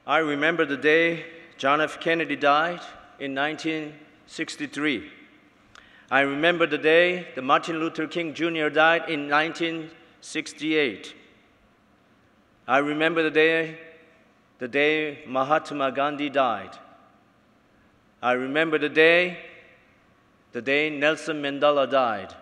I remember the day John F. Kennedy died in 1963. I remember the day that Martin Luther King Jr. died in 1968. I remember the day Mahatma Gandhi died. I remember the day Nelson Mandela died.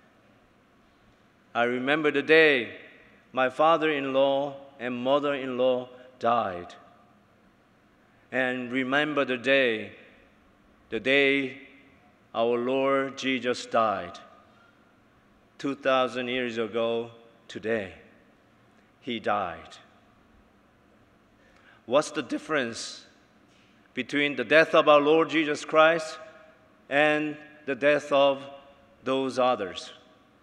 I remember the day my father-in-law and mother-in-law died. And remember the day our Lord Jesus died. 2,000 years ago today, He died. What's the difference between the death of our Lord Jesus Christ and the death of those others?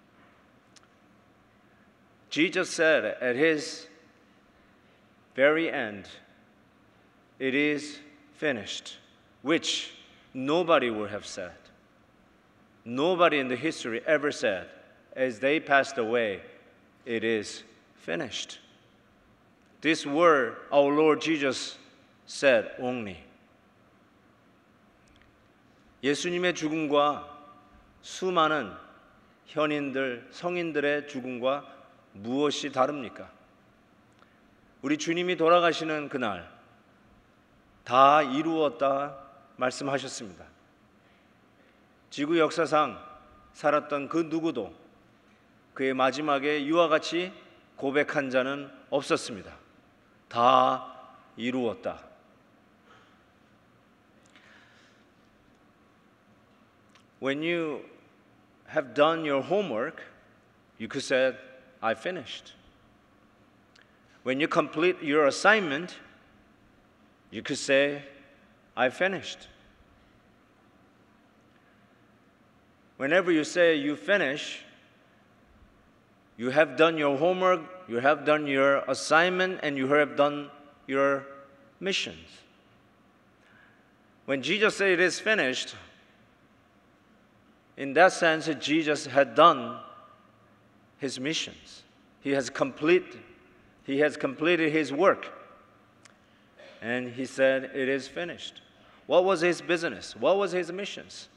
Jesus said at His very end, "It is finished," which nobody would have said. Nobody in the history ever said, as they passed away, "It is finished." This word our Lord Jesus said only. 예수님의 죽음과 수많은 성인들의 죽음과 무엇이 다릅니까? 우리 주님이 돌아가시는 그날 다 이루었다 말씀하셨습니다. 지구 역사상 살았던 그 누구도 그의 마지막에 이와 같이 고백한 자는 없었습니다. 다 이루었다. When you have done your homework, you could say, "I finished." When you complete your assignment, you could say, "I finished." Whenever you say you finish, you have done your homework, you have done your assignment, and you have done your missions. When Jesus said it is finished, in that sense, Jesus had done His missions. He has completed His work. And He said, "It is finished." What was His business? What was His missions?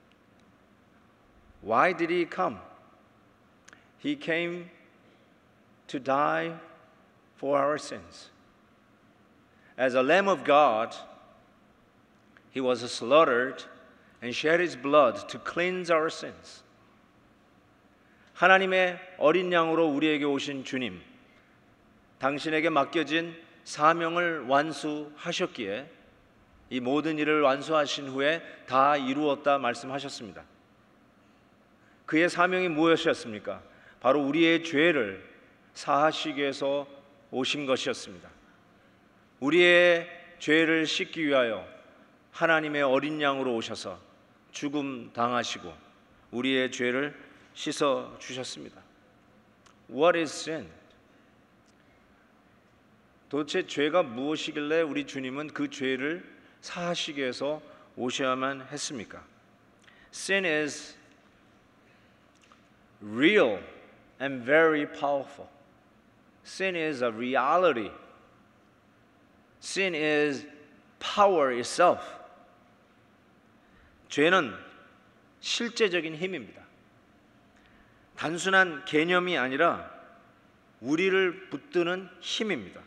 Why did He come? He came to die for our sins. As a Lamb of God, He was slaughtered and shed His blood to cleanse our sins. 하나님의 어린 양으로 우리에게 오신 주님, 당신에게 맡겨진 사명을 완수하셨기에 이 모든 일을 완수하신 후에 다 이루었다 말씀하셨습니다. 그의 사명이 무엇이었습니까? 바로 우리의 죄를 사하시기 위해서 오신 것이었습니다. 우리의 죄를 씻기 위하여 하나님의 어린 양으로 오셔서 죽음 당하시고 우리의 죄를 씻어 주셨습니다. What is sin? 도대체 죄가 무엇이길래 우리 주님은 그 죄를 사하시기 위해서 오셔야만 했습니까? Sin is real and very powerful. Sin is a reality. Sin is power itself. 죄는 실제적인 힘입니다. 단순한 개념이 아니라 우리를 붙드는 힘입니다.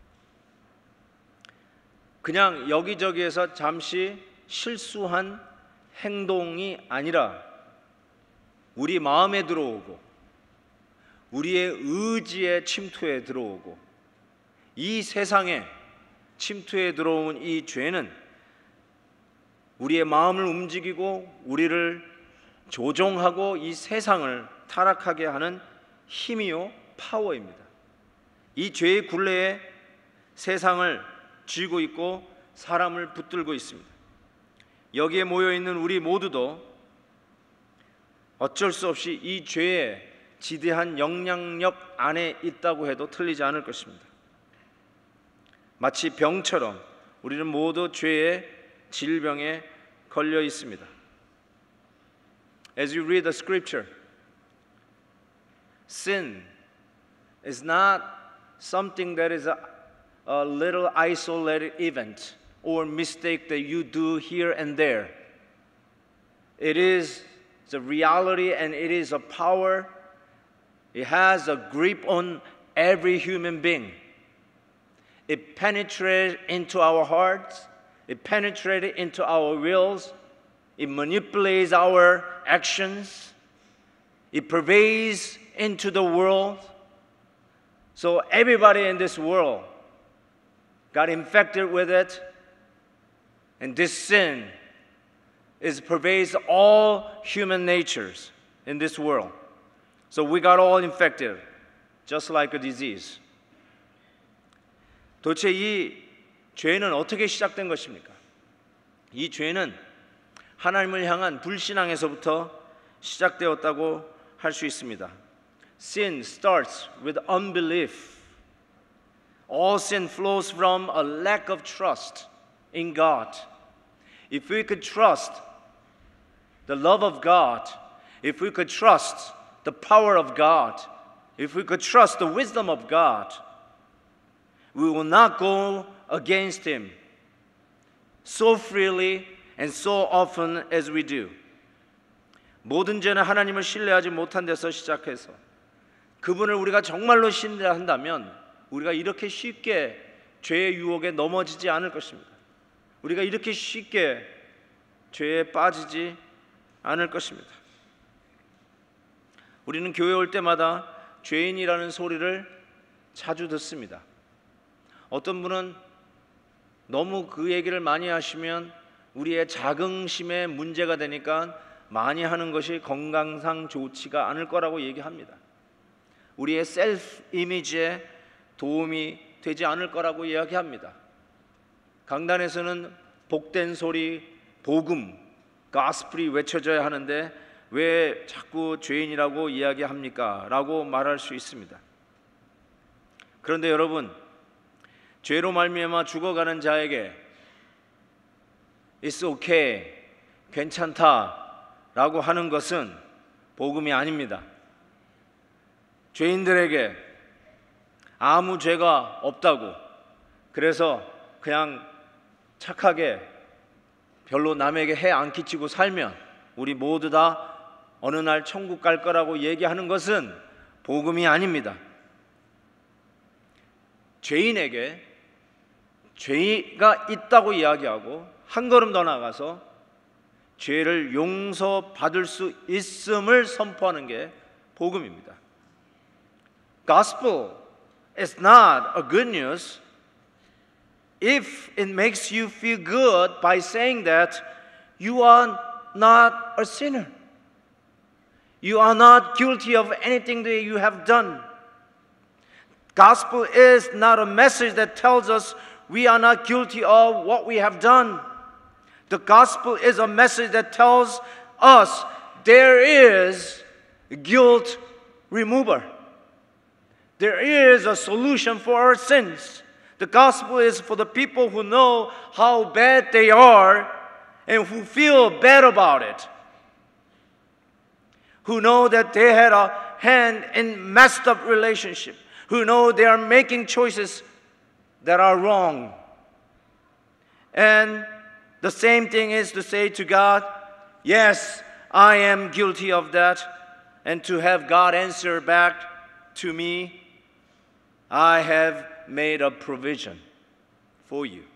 그냥 여기저기에서 잠시 실수한 행동이 아니라 우리 마음에 들어오고 우리의 의지에 침투해 들어오고 이 세상에 침투해 들어온 이 죄는 우리의 마음을 움직이고 우리를 조종하고 이 세상을 타락하게 하는 힘이요 파워입니다. 이 죄의 굴레에 세상을 쥐고 있고 사람을 붙들고 있습니다. 여기에 모여있는 우리 모두도 어쩔 수 없이 이 죄의 지대한 영향력 안에 있다고 해도 틀리지 않을 것입니다. 마치 병처럼 우리는 모두 죄의 질병에 걸려 있습니다. As you read the scripture, sin is not something that is a little isolated event or mistake that you do here and there. It is the reality and it is a power. It has a grip on every human being. It penetrates into our hearts. It penetrates into our wills. It manipulates our actions. It pervades into the world. So everybody in this world got infected with it. And this sin pervades all human natures in this world. So we got all infected, just like a disease. 도대체 이 죄는 어떻게 시작된 것입니까? 이 죄는 하나님을 향한 불신앙에서부터 시작되었다고 할 수 있습니다. Sin starts with unbelief. All sin flows from a lack of trust in God. If we could trust the love of God, if we could trust the power of God, if we could trust the wisdom of God, we will not go against Him so freely and so often as we do. 모든 죄는 하나님을 신뢰하지 못한 데서 시작해서 그분을 우리가 정말로 신뢰한다면 우리가 이렇게 쉽게 죄의 유혹에 넘어지지 않을 것입니다. 우리가 이렇게 쉽게 죄에 빠지지 않을 것입니다. 우리는 교회 올 때마다 죄인이라는 소리를 자주 듣습니다. 어떤 분은 너무 그 얘기를 많이 하시면 우리의 자긍심에 문제가 되니까 많이 하는 것이 건강상 좋지가 않을 거라고 얘기합니다. 우리의 셀프 이미지에 도움이 되지 않을 거라고 이야기합니다. 강단에서는 복된 소리, 복음, 가스펠이 외쳐져야 하는데 왜 자꾸 죄인이라고 이야기합니까? 라고 말할 수 있습니다. 그런데 여러분, 죄로 말미암아 죽어가는 자에게 It's okay, 괜찮다 라고 하는 것은 복음이 아닙니다. 죄인들에게 아무 죄가 없다고 그래서 그냥 착하게 별로 남에게 해 안 끼치고 살면 우리 모두 다 어느 날 천국 갈 거라고 얘기하는 것은 복음이 아닙니다. 죄인에게 죄가 있다고 이야기하고 한 걸음 더 나가서 죄를 용서받을 수 있음을 선포하는 게 복음입니다. Gospel is not a good news if it makes you feel good by saying that you are not a sinner. You are not guilty of anything that you have done. Gospel is not a message that tells us we are not guilty of what we have done. The gospel is a message that tells us there is guilt remover. There is a solution for our sins. The gospel is for the people who know how bad they are and who feel bad about it. Who know that they had a hand in messed up relationship. Who know they are making choices that are wrong. And the same thing is to say to God, yes, I am guilty of that. And to have God answer back to me, I have made a provision for you.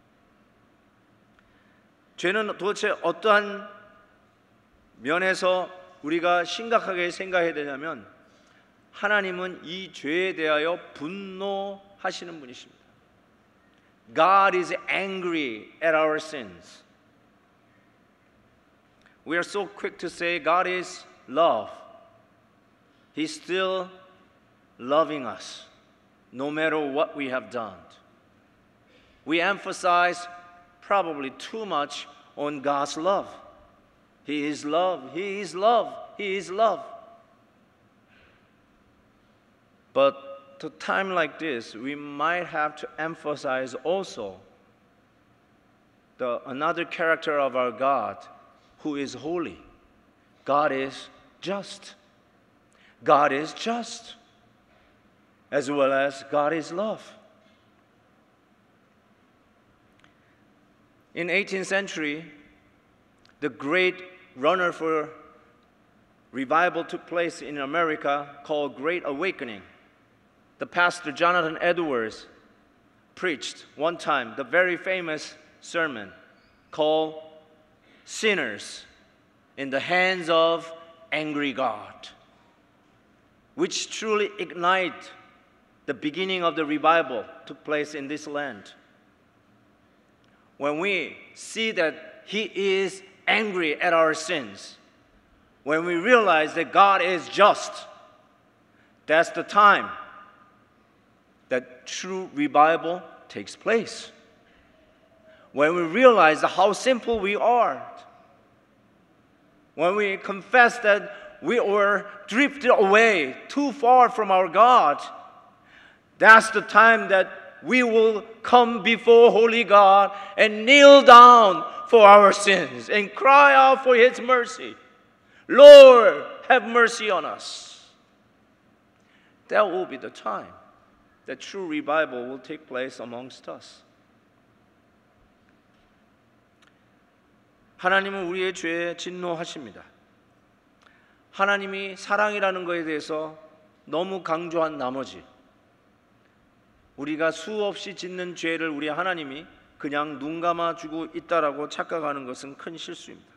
죄는 도대체 어떠한 면에서 우리가 심각하게 생각해야 되냐면 하나님은 이 죄에 대하여 분노하시는 분이십니다. God is angry at our sins. We are so quick to say God is love. He's still loving us no matter what we have done. We emphasize probably too much on God's love. He is love. He is love. He is love. But at a time like this, we might have to emphasize also another character of our God who is holy. God is just. God is just. As well as God is love. In 18th century, the great runner for revival took place in America called Great Awakening. The pastor Jonathan Edwards preached one time the very famous sermon called Sinners in the Hands of Angry God, which truly ignited the beginning of the revival took place in this land. When we see that He is angry at our sins, when we realize that God is just, that's the time that true revival takes place. When we realize how simple we are, when we confess that we were drifted away too far from our God, that's the time that we will come before holy God and kneel down for our sins and cry out for His mercy. Lord, have mercy on us. That will be the time that true revival will take place amongst us. 하나님은 우리의 죄에 진노하십니다. 하나님이 사랑이라는 것에 대해서 너무 강조한 나머지 우리가 수없이 짓는 죄를 우리 하나님이 그냥 눈 감아주고 있다라고 착각하는 것은 큰 실수입니다.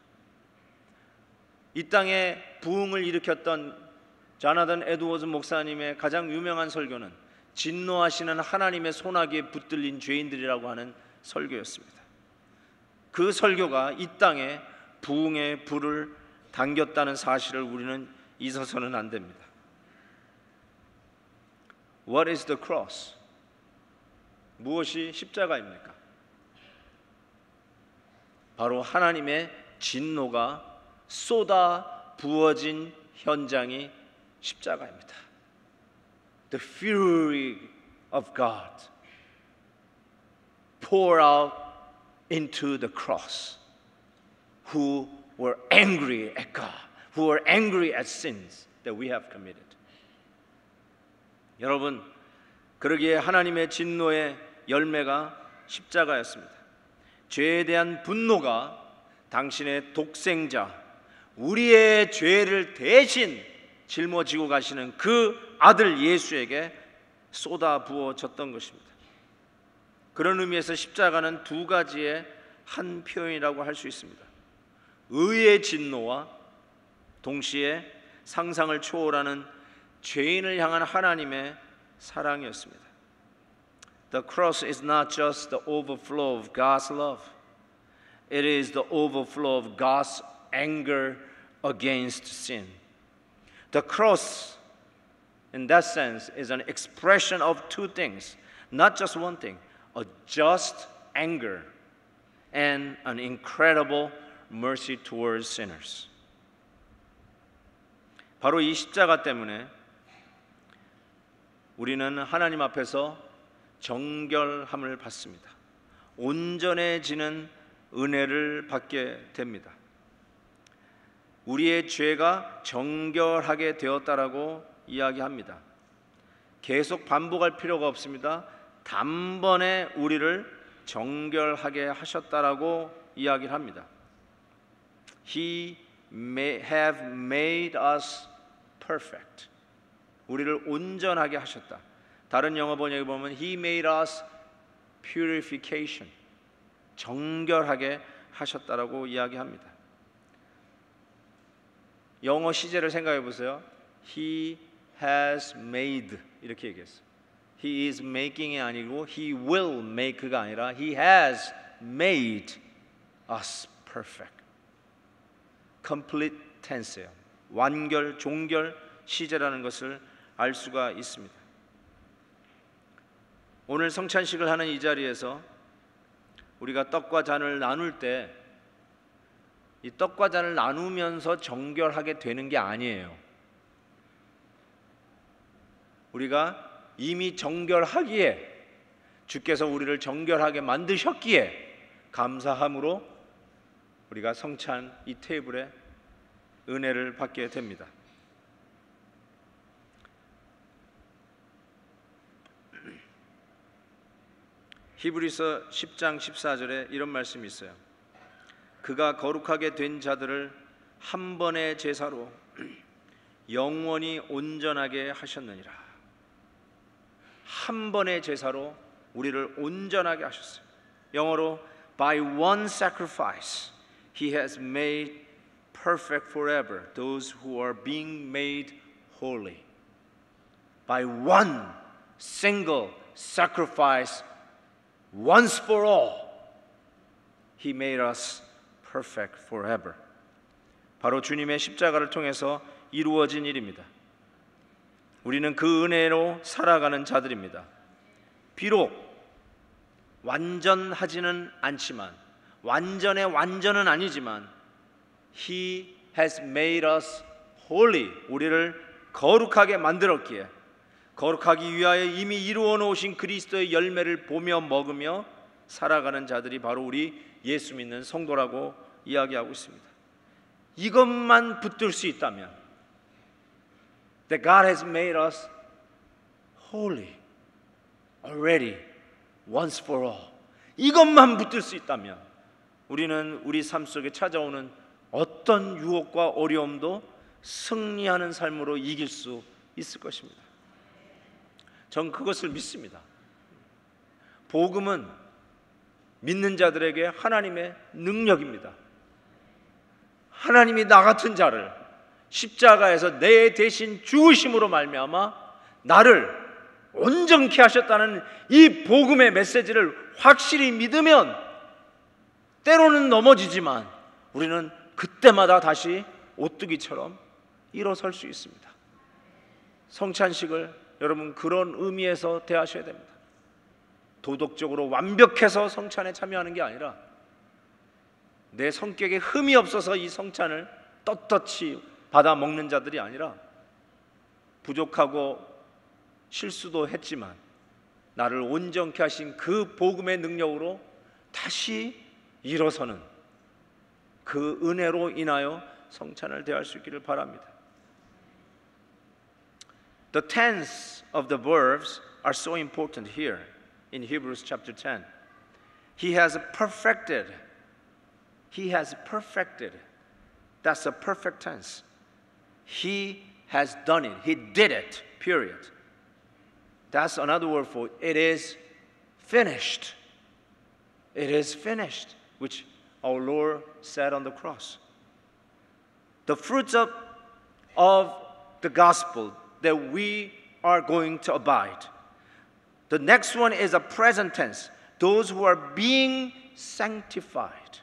이 땅에 부흥을 일으켰던 자나단 에드워즈 목사님의 가장 유명한 설교는 진노하시는 하나님의 소나기에 붙들린 죄인들이라고 하는 설교였습니다. 그 설교가 이 땅에 부흥의 불을 당겼다는 사실을 우리는 잊어서는 안 됩니다. What is the cross? 무엇이 십자가입니까? 바로 하나님의 진노가 쏟아 부어진 현장이 십자가입니다. The fury of God poured out into the cross, who were angry at God, who were angry at sins that we have committed. 여러분, 그러기에 하나님의 진노의 열매가 십자가였습니다. 죄에 대한 분노가 당신의 독생자, 우리의 죄를 대신 짊어지고 가시는 그 아들 예수에게 쏟아 부어졌던 것입니다. 그런 의미에서 십자가는 두 가지의 한 표현이라고 할 수 있습니다. 의의 진노와 동시에 상상을 초월하는 죄인을 향한 하나님의 사랑이었습니다. The cross is not just the overflow of God's love. It is the overflow of God's anger against sin. The cross, in that sense, is an expression of two things, not just one thing, a just anger and an incredible mercy towards sinners. 바로 이 십자가 때문에 우리는 하나님 앞에서 정결함을 받습니다. 온전해지는 은혜를 받게 됩니다. 우리의 죄가 정결하게 되었다라고 이야기합니다. 계속 반복할 필요가 없습니다. 단번에 우리를 정결하게 하셨다라고 이야기를 합니다. He may have made us perfect. 우리를 온전하게 하셨다. 다른 영어 번역에 보면 He made us purification. 정결하게 하셨다라고 이야기합니다. 영어 시제를 생각해 보세요. He has made 이렇게 얘기했어요. He is making이 아니고 He will make가 아니라 He has made us perfect. complete tense예요. 완결, 종결 시제라는 것을 알 수가 있습니다. 오늘 성찬식을 하는 이 자리에서 우리가 떡과 잔을 나눌 때 이 떡과 잔을 나누면서 정결하게 되는 게 아니에요. 우리가 이미 정결하기에 주께서 우리를 정결하게 만드셨기에 감사함으로 우리가 성찬 이 테이블에 은혜를 받게 됩니다. 히브리서 10장 14절에 이런 말씀이 있어요. 그가 거룩하게 된 자들을 한 번의 제사로 영원히 온전하게 하셨느니라. 한 번의 제사로 우리를 온전하게 하셨어요. 영어로 By one sacrifice He has made perfect forever those who are being made holy. By one single sacrifice once for all He made us perfect forever. 바로 주님의 십자가를 통해서 이루어진 일입니다. 우리는 그 은혜로 살아가는 자들입니다. 비록 완전하지는 않지만, 완전은 아니지만 He has made us holy. 우리를 거룩하게 만들었기에 거룩하기 위하여 이미 이루어 놓으신 그리스도의 열매를 보며 먹으며 살아가는 자들이 바로 우리 예수 믿는 성도라고 이야기하고 있습니다. 이것만 붙들 수 있다면 That God has made us holy already once for all. 이것만 붙들 수 있다면 우리는 우리 삶 속에 찾아오는 어떤 유혹과 어려움도 승리하는 삶으로 이길 수 있을 것입니다. 전 그것을 믿습니다. 복음은 믿는 자들에게 하나님의 능력입니다. 하나님이 나 같은 자를 십자가에서 내 대신 죽으심으로 말미암아 나를 온전케 하셨다는 이 복음의 메시지를 확실히 믿으면 때로는 넘어지지만 우리는 그때마다 다시 오뚜기처럼 일어설 수 있습니다. 성찬식을 여러분 그런 의미에서 대하셔야 됩니다. 도덕적으로 완벽해서 성찬에 참여하는 게 아니라 내 성격에 흠이 없어서 이 성찬을 떳떳이 받아 먹는 자들이 아니라 부족하고 실수도 했지만 나를 온전케 하신 그 복음의 능력으로 다시 일어서는 그 은혜로 인하여 성찬을 대할 수 있기를 바랍니다. The tense of the verbs are so important here in Hebrews chapter 10. He has perfected. That's a perfect tense. He has done it. He did it, period. That's another word for it is finished. It is finished, which our Lord said on the cross. The fruits of the gospel that we are going to abide. The next one is a present tense. Those who are being sanctified.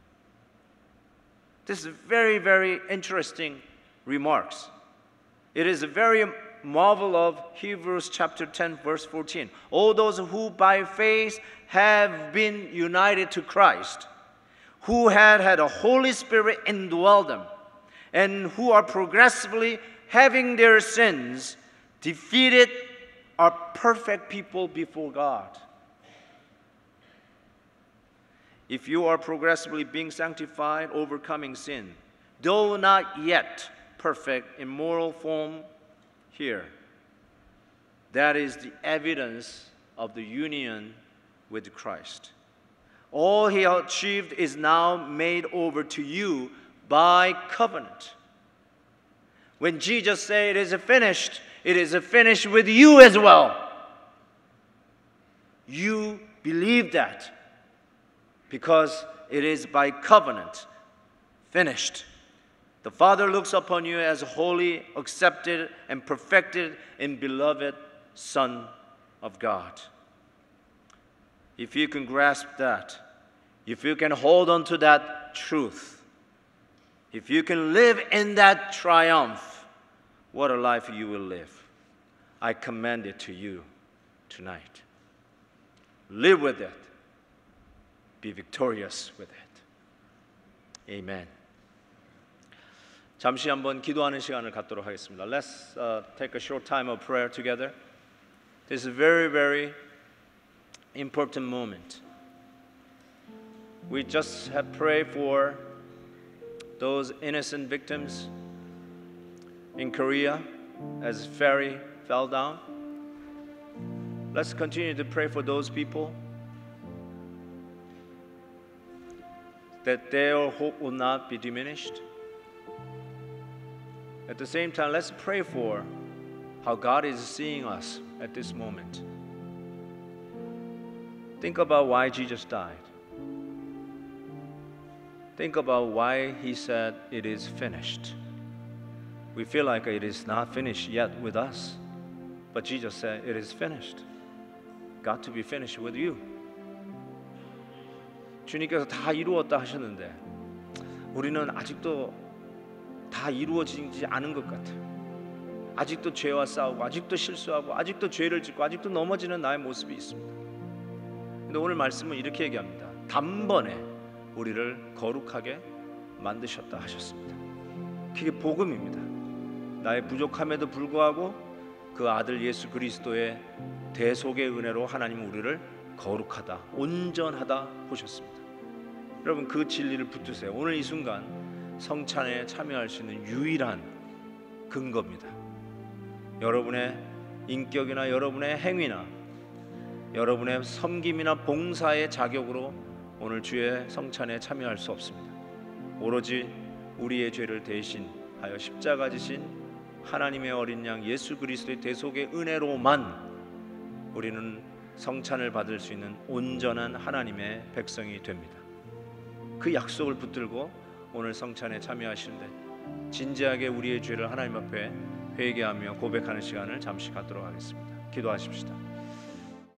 This is very, very interesting remarks. It is a very marvel of Hebrews chapter 10 verse 14. All those who by faith have been united to Christ, who had a Holy Spirit indwell them, and who are progressively having their sins defeated, are perfect people before God. If you are progressively being sanctified, overcoming sin, though not yet perfect in moral form here, that is the evidence of the union with Christ. All He achieved is now made over to you by covenant. When Jesus said it is finished with you as well. You believe that because it is by covenant finished. The Father looks upon you as holy, accepted, and perfected and beloved Son of God. If you can grasp that, if you can hold on to that truth, if you can live in that triumph, what a life you will live. I commend it to you tonight. Live with it. Be victorious with it. Amen. 잠시 한번 기도하는 시간을 갖도록 하겠습니다. Let's take a short time of prayer together. This is a very, very important moment. We just have prayed for those innocent victims in Korea as ferry fell down. Let's continue to pray for those people that their hope will not be diminished. At the same time, let's pray for how God is seeing us at this moment. Think about why Jesus died. Think about why He said it is finished. We feel like it is not finished yet with us, but Jesus said it is finished. Got to be finished with you. 주님께서 다 이루었다 하셨는데 우리는 아직도 다 이루어지지 않은 것 같아요. 아직도 죄와 싸우고 아직도 실수하고 아직도 죄를 짓고 아직도 넘어지는 나의 모습이 있습니다. 근데 오늘 말씀은 이렇게 얘기합니다. 단번에 우리를 거룩하게 만드셨다 하셨습니다. 그게 복음입니다. 나의 부족함에도 불구하고 그 아들 예수 그리스도의 대속의 은혜로 하나님은 우리를 거룩하다, 온전하다 보셨습니다. 여러분 그 진리를 붙드세요. 오늘 이 순간 성찬에 참여할 수 있는 유일한 근거입니다. 여러분의 인격이나 여러분의 행위나 여러분의 섬김이나 봉사의 자격으로 오늘 주의 성찬에 참여할 수 없습니다. 오로지 우리의 죄를 대신하여 십자가 지신 하나님의 어린 양 예수 그리스도의 대속의 은혜로만 우리는 성찬을 받을 수 있는 온전한 하나님의 백성이 됩니다. 그 약속을 붙들고 오늘 성찬에 참여하시는데 진지하게 우리의 죄를 하나님 앞에 회개하며 고백하는 시간을 잠시 갖도록 하겠습니다. 기도하십시다.